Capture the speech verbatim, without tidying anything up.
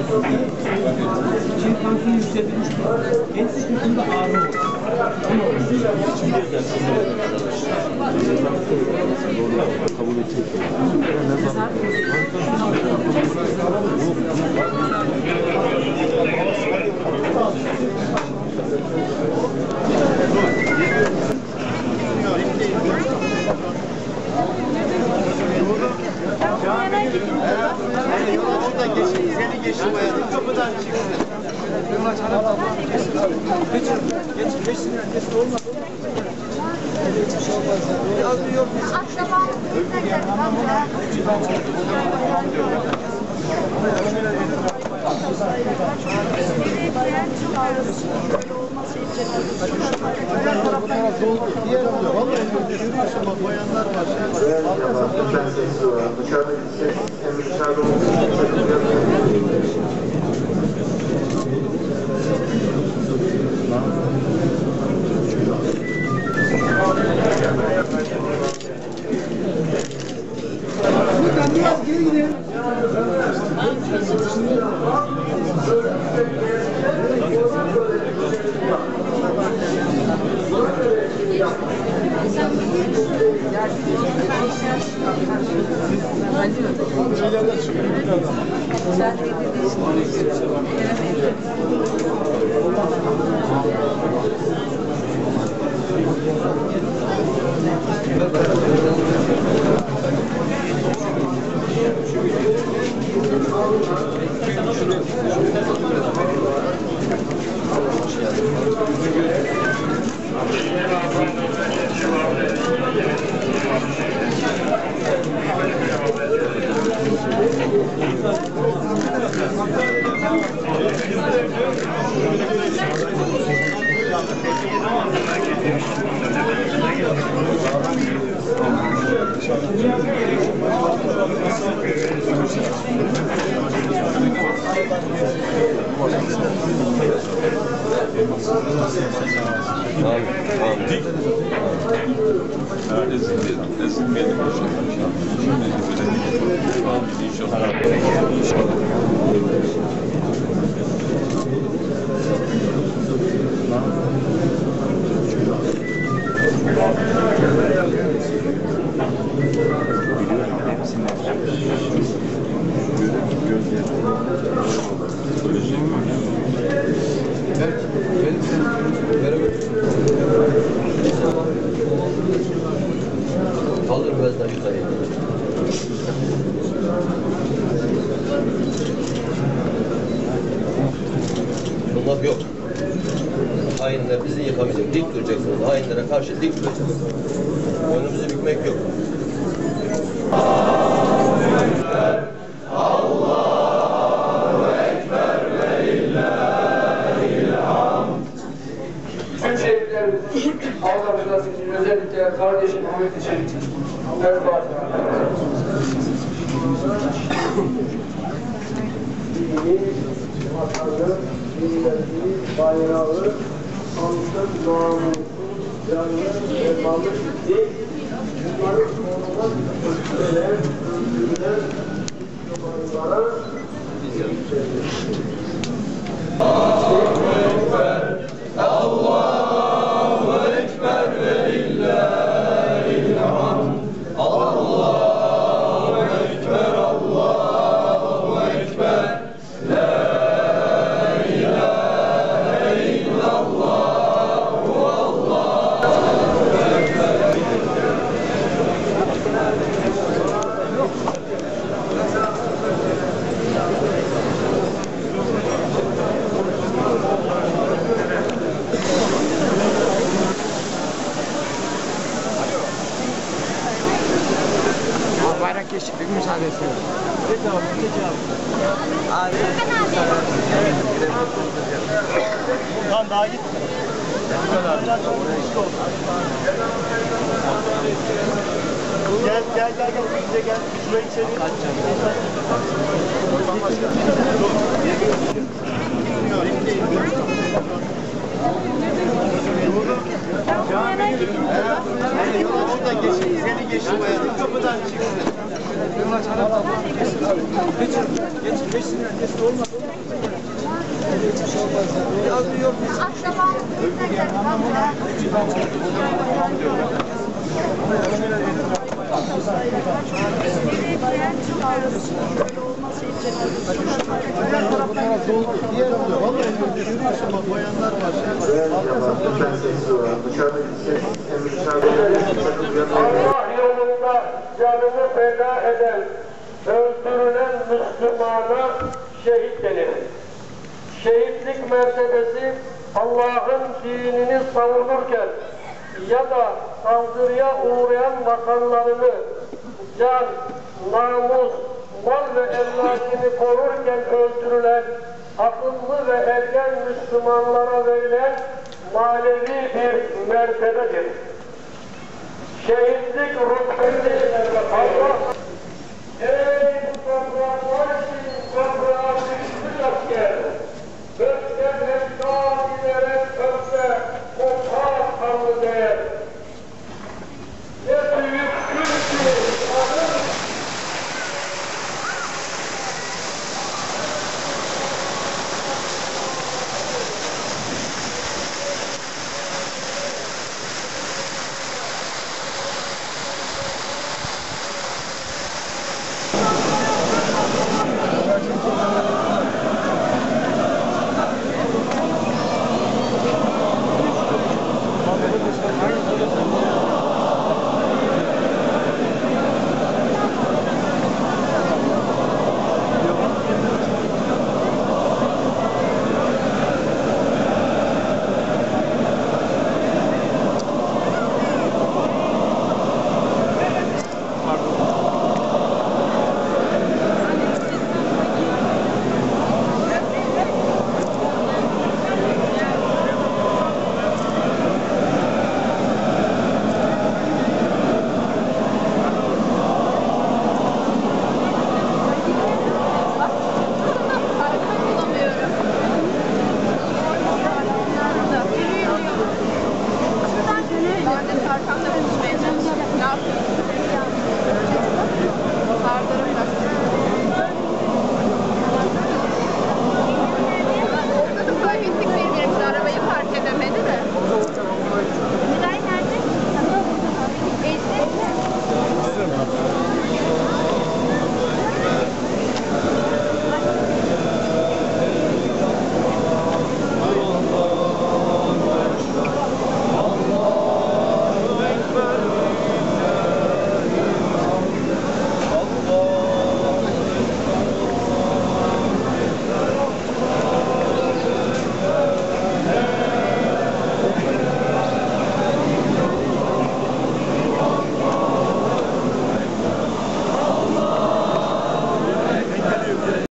Şimdi tansiyon yükseltilmiş. En sıkıntında ağrı olur. Kabul edecek. Oradan geçin, seni geçin bayanım, kapıdan çıksın. Geçin, geçin, geçsin, geçsin, olmaz. Biraz bir yok. Akşama Biraz geri gidelim. Şeylerden çıkıyor. Kaldır biraz daha yukarıya. Bunlar yok. Hainler bizi yıkamayacak. Dik duracaksınız. Hainlere karşı dik duracaksınız. Önümüzü bükmek yok. Tüm şehitlerimizin Allah rızası için özellikle kardeşim Ahmet için her Fatiha. Vatanı, milleti, bayrağı, halkın, namusu, canını ve malı gitti. Bunları korumak üzere öldürülen yapanlara Allahu Ekber ve lillahil hamd. Allahu Ekber, Allahu Ekber. La ilahe illallah, Allahu Ekber. Bayrak geçiklik müsaadesi yok. Lan daha git. Gel gel gel gel bize gel. Şuraya içeri. Oradan geçin, seni geçin bayanım, kapıdan çıksın. Allah yolunda canını feda eden, öldürülen Müslümana şehit denir. Şehitlik mertebesi Allah'ın dinini savunurken ya da saldırıya uğrayan vatanlarını can, namus, mal ve emlakını korurken öldürülen akıllı ve ergen Müslümanlara verilen manevi bir mertebedir. Şehitlik rütbesi Allah ey toprağlar için toprağa